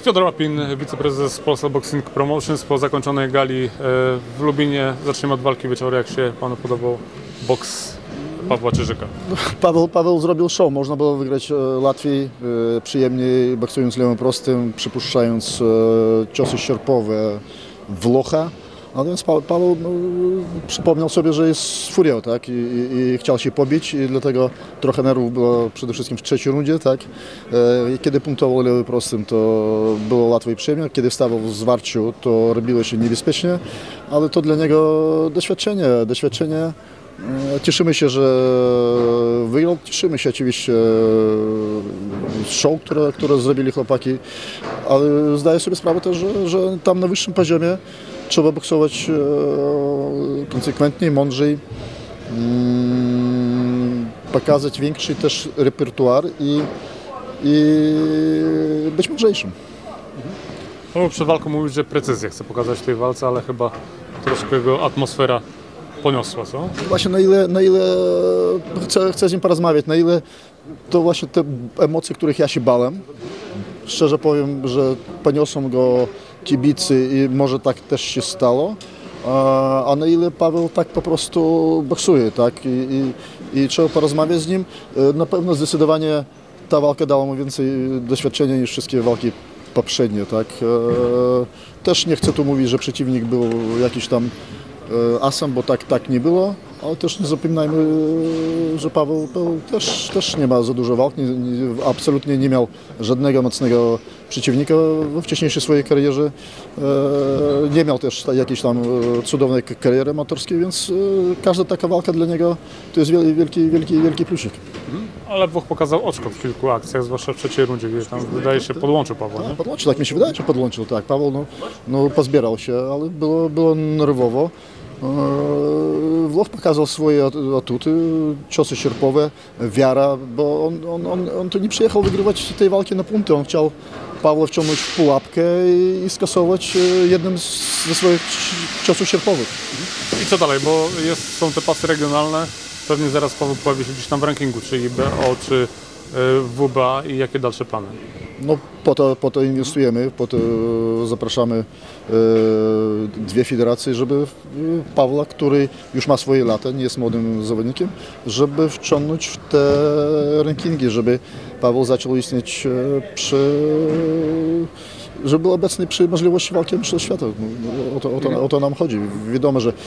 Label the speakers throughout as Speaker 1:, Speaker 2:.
Speaker 1: Fiodor Łapin, wiceprezes Polsat Boxing Promotions. Po zakończonej gali w Lubinie zaczniemy od walki wieczoru. Jak się panu podobał boks Pawła Czyżyka?
Speaker 2: Paweł zrobił show. Można było wygrać łatwiej, przyjemniej, boksując lewym prostym, przypuszczając ciosy sierpowe w locha. A więc Paweł przypomniał sobie, że jest furią, tak? I chciał się pobić i dlatego trochę nerwów było przede wszystkim w trzeciej rundzie, tak? I kiedy punktował lewy prostym, to było łatwo i przyjemnie. Kiedy stawał w zwarciu, to robiło się niebezpiecznie, ale to dla niego doświadczenie. Cieszymy się, że wygrał. Cieszymy się oczywiście z show, które zrobili chłopaki, ale zdaję sobie sprawę też, że tam na wyższym poziomie trzeba boksować konsekwentniej, mądrzej, pokazać większy też repertuar i być mądrzejszym.
Speaker 1: No, przed walką mówił, że precyzję chce pokazać w tej walce, ale chyba troszkę jego atmosfera poniosła, co?
Speaker 2: Właśnie na ile chcę z nim porozmawiać, na ile to właśnie te emocje, których ja się bałem. Szczerze powiem, że poniosą go kibicy i może tak też się stało, a na ile Paweł tak po prostu boksuje, tak? I trzeba porozmawiać z nim. Na pewno zdecydowanie ta walka dała mu więcej doświadczenia niż wszystkie walki poprzednie, tak? Też nie chcę tu mówić, że przeciwnik był jakiś tam asem, bo tak nie było, ale też nie zapominajmy, że Paweł też nie ma za dużo walk, absolutnie nie miał żadnego mocnego przeciwnika we wcześniejszej swojej karierze. Nie miał też jakiejś tam cudownej kariery amatorskiej, więc każda taka walka dla niego to jest wielki plusik.
Speaker 1: Ale Włoch pokazał oczko w kilku akcjach, zwłaszcza w trzeciej rundzie, gdzie tam wydaje się podłączył Pawła, nie?
Speaker 2: Podłączył, tak mi się wydaje, że podłączył, tak. Paweł pozbierał się, ale było nerwowo. Włoch pokazał swoje atuty, ciosy sierpowe, wiara, bo on tu nie przyjechał wygrywać tej walki na punkty. On chciał Pawła wciągnąć w pułapkę i skasować jednym ze swoich ciosów sierpowych.
Speaker 1: I co dalej, bo są te pasy regionalne, pewnie zaraz Paweł pojawi się gdzieś tam w rankingu, czy IBO, czy WBA i jakie dalsze plany?
Speaker 2: No po to inwestujemy, po to zapraszamy dwie federacje, żeby Pawła, który już ma swoje lata, nie jest młodym zawodnikiem, żeby wciągnąć w te rankingi, żeby Paweł zaczął istnieć żeby był obecny przy możliwości walki o mistrzostw świata. O to nam chodzi. Wiadomo, że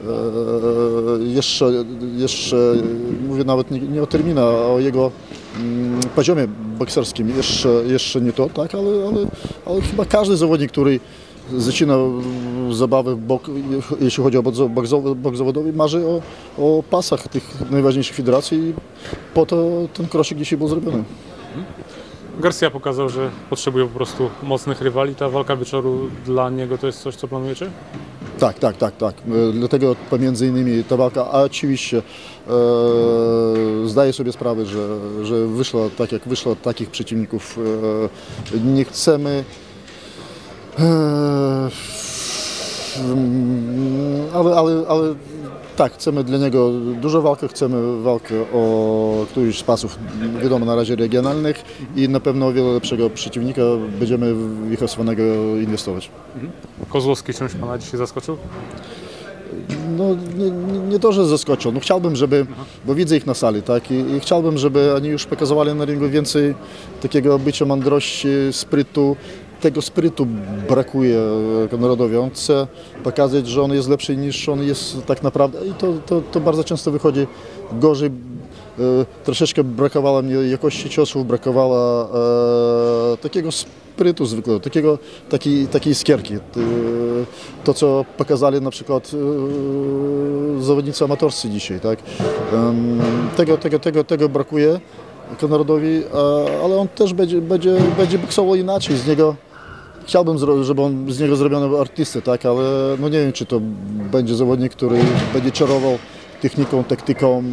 Speaker 2: jeszcze mówię nawet nie o terminie, a o jego poziomie bokserskim jeszcze nie to, tak, ale chyba każdy zawodnik, który zaczyna zabawę jeśli chodzi o boks zawodowy, marzy o pasach tych najważniejszych federacji i po to ten krosik dzisiaj był zrobiony.
Speaker 1: Garcia pokazał, że potrzebuje po prostu mocnych rywali. Ta walka wieczoru dla niego to jest coś, co planujecie?
Speaker 2: Tak. Dlatego pomiędzy innymi ta walka, a oczywiście zdaję sobie sprawę, że wyszła tak jak wyszła, takich przeciwników nie chcemy, ale tak, chcemy dla niego dużo walki, chcemy walkę o któryś z pasów, wiadomo, na razie regionalnych i na pewno o wiele lepszego przeciwnika będziemy w ich osłanego inwestować.
Speaker 1: Kozłowski czymś pana dzisiaj zaskoczył?
Speaker 2: No nie to, że zaskoczył. No chciałbym, żeby, bo widzę ich na sali, tak, i chciałbym, żeby oni już pokazywali na ringu więcej takiego bycia mądrości, sprytu. Tego sprytu brakuje Konradowi. On chce pokazać, że on jest lepszy niż on jest tak naprawdę i to bardzo często wychodzi gorzej. Troszeczkę brakowało mnie jakości ciosów, brakowało takiego sprytu zwykłego, takiej iskierki. To, co pokazali na przykład zawodnicy amatorscy dzisiaj, tak? Tego brakuje Konradowi, ale on też będzie boksował inaczej. Chciałbym, żeby on z niego zrobiono artystę, tak, ale no nie wiem, czy to będzie zawodnik, który będzie czarował techniką, taktyką,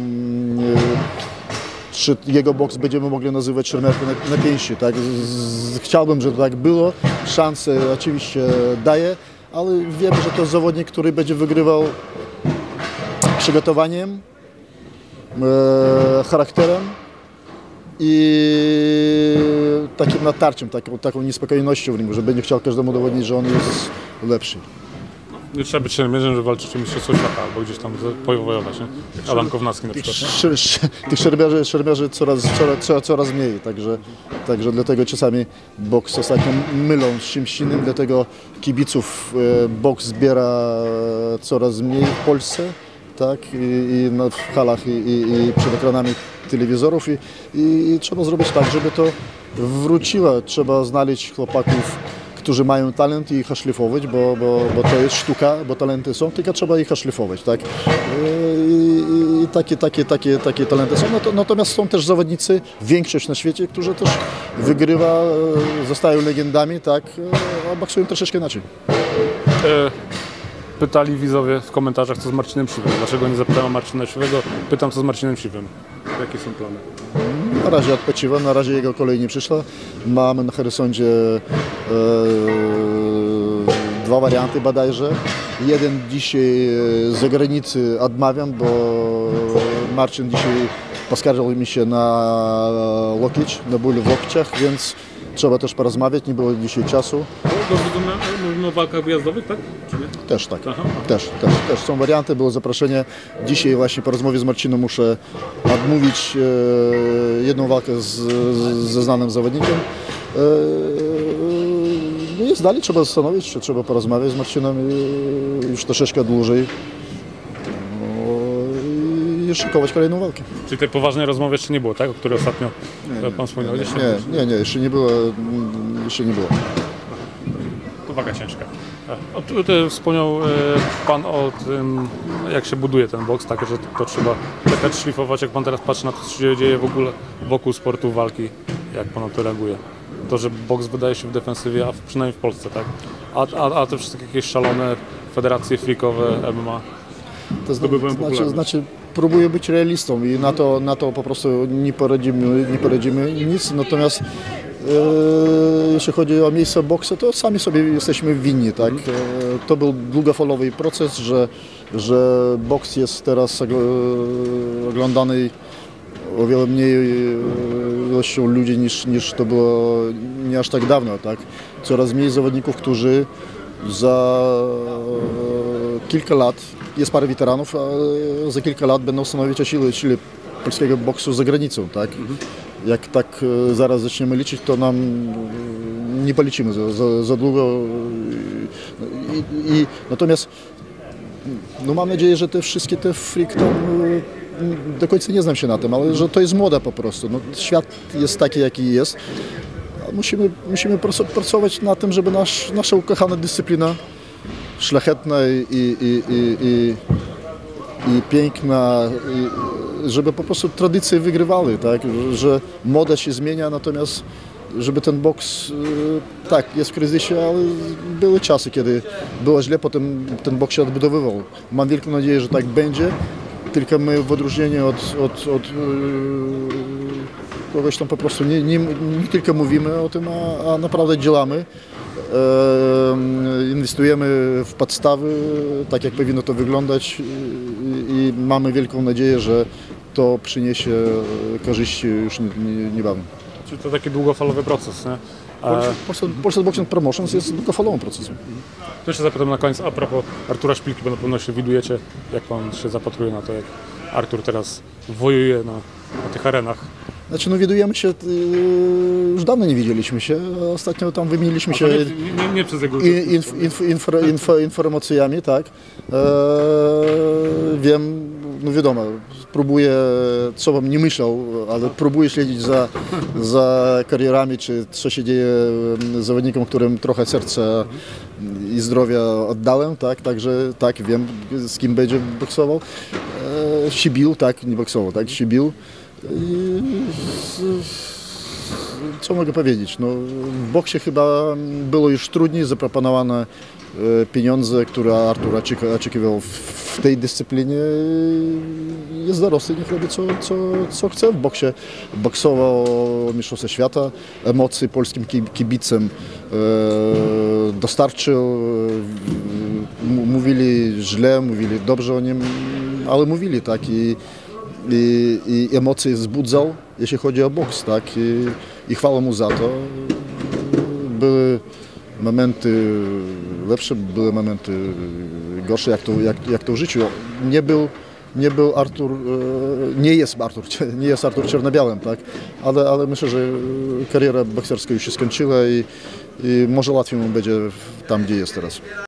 Speaker 2: czy jego boks będziemy mogli nazywać szermierką na pięści, tak. Chciałbym, żeby tak było, szansę oczywiście daję, ale wiem, że to zawodnik, który będzie wygrywał przygotowaniem, charakterem i takim natarciem, taką niespokojnością w ringu, że będzie chciał każdemu udowodnić, że on jest lepszy.
Speaker 1: Nie trzeba być szermierzem, żeby walczyć o mistrzostwo świata albo gdzieś tam powojować, nie? Jak Adam Kownacki na przykład.
Speaker 2: Tych szermierzy coraz mniej, także dlatego czasami boks ostatnio mylą z czymś innym, dlatego kibiców boks zbiera coraz mniej w Polsce, tak, i w halach i przed ekranami telewizorów i trzeba zrobić tak, żeby to wróciło. Trzeba znaleźć chłopaków, którzy mają talent i ich szlifować, bo to jest sztuka, bo talenty są, tylko trzeba ich szlifować, tak? I takie talenty są. Natomiast są też zawodnicy, większość na świecie, którzy też wygrywa, zostają legendami, tak? A boksują troszeczkę inaczej.
Speaker 1: Pytali widzowie w komentarzach, co z Marcinem Siwym. Dlaczego nie zapytałem Marcina Siwego? Pytam, co z Marcinem Siwym. Jakie są plany?
Speaker 2: Na razie odpoczywam, na razie jego kolej nie przyszła. Mamy na horyzoncie dwa warianty bodajże. Jeden dzisiaj z zagranicy odmawiam, bo Marcin dzisiaj poskarżył mi się na łokieć, na ból w łokciach, więc trzeba też porozmawiać, nie było dzisiaj czasu.
Speaker 1: Mówimy o walkach wyjazdowych, tak? Czy nie?
Speaker 2: Też tak,
Speaker 1: Aha.
Speaker 2: też są warianty, było zaproszenie. Dzisiaj właśnie po rozmowie z Marcinem muszę odmówić jedną walkę ze znanym zawodnikiem. No jest dalej, trzeba zastanowić się, trzeba porozmawiać z Marcinem już troszeczkę dłużej i szykować kolejną walkę.
Speaker 1: Czyli tej poważnej rozmowy jeszcze nie było, tak? O której ostatnio pan wspomniał?
Speaker 2: Nie, jeszcze nie było.
Speaker 1: To waga ciężka. Tutaj wspomniał pan o tym, jak się buduje ten boks, tak, że to trzeba czekać, szlifować. Jak pan teraz patrzy na to, co się dzieje w ogóle wokół sportu walki, jak pan na to reaguje? To, że boks wydaje się w defensywie, a przynajmniej w Polsce, tak? A te wszystkie jakieś szalone federacje freakowe, MMA,
Speaker 2: To znaczy próbuję być realistą i na to po prostu nie poradzimy nic, natomiast jeśli chodzi o miejsce boksu, to sami sobie jesteśmy winni, tak? To był długofalowy proces, że boks jest teraz oglądany o wiele mniej ilością ludzi niż to było nie aż tak dawno, tak? Coraz mniej zawodników, którzy za kilka lat, jest parę weteranów, a za kilka lat będą stanowić o sile polskiego boksu za granicą, tak? Jak tak zaraz zaczniemy liczyć, to nam nie policzymy za długo. Natomiast no mam nadzieję, że te wszystkie te freak tam, do końca nie znam się na tym, ale że to jest moda po prostu. No, świat jest taki, jaki jest. Musimy pracować na tym, żeby nasza ukochana dyscyplina, szlachetna i piękna, żeby po prostu tradycje wygrywały, tak? Że moda się zmienia, natomiast żeby ten boks, tak, jest w kryzysie, ale były czasy, kiedy było źle, potem ten boks się odbudowywał. Mam wielką nadzieję, że tak będzie, tylko my w odróżnieniu od kogoś tam po prostu nie tylko mówimy o tym, a naprawdę działamy. Inwestujemy w podstawy, tak jak powinno to wyglądać i mamy wielką nadzieję, że to przyniesie korzyści już niebawem.
Speaker 1: Czyli to taki długofalowy proces, nie?
Speaker 2: Polsat Boxing Promotions jest długofalowym procesem.
Speaker 1: To jeszcze zapytam na koniec, a propos Artura Szpilki, bo na pewno się widujecie, jak pan się zapatruje na to, jak Artur teraz wojuje na tych arenach.
Speaker 2: Znaczy, no widujemy się, już dawno nie widzieliśmy się, ostatnio tam wymieniliśmy się
Speaker 1: nie przez jego
Speaker 2: informacjami, tak. Wiem, no wiadomo, próbuję, co bym nie myślał, ale próbuję śledzić za karierami, czy co się dzieje zawodnikom, którym trochę serca i zdrowia oddałem, tak, także tak, wiem, z kim będzie boksował. Sibił, tak, nie boksował, tak, Sibił. Co mogę powiedzieć? No, w boksie chyba było już trudniej, zaproponowano pieniądze, które Artur oczekiwał w tej dyscyplinie. Jest dorosły, niech robi co chce w boksie. Boksował mistrzostwa świata, emocje polskim kibicom dostarczył. Mówili źle, mówili dobrze o nim, ale mówili tak i emocje wzbudzał jeśli chodzi o boks, tak, i chwalę mu za to. Były momenty lepsze, były momenty gorsze, jak to w życiu. Nie był Artur, nie jest Artur czarno-białym, tak? Ale myślę, że kariera bokserska już się skończyła i może łatwiej mu będzie tam, gdzie jest teraz.